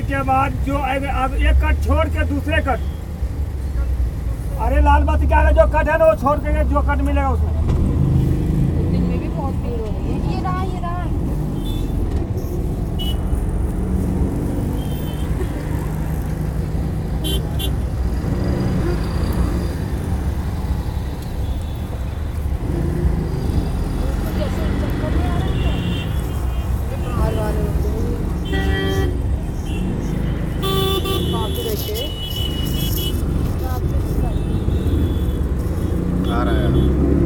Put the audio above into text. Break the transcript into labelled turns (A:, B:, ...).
A: के बाद जो अब एक कट छोड़ के दूसरे कट, अरे लाल बत्ती क्या है, जो कट है ना वो छोड़ के जो कट मिलेगा उसमें।
B: दिन में भी बहुत भीड़ हो रही है। ये रहा ये रहा।
C: आ रहा है।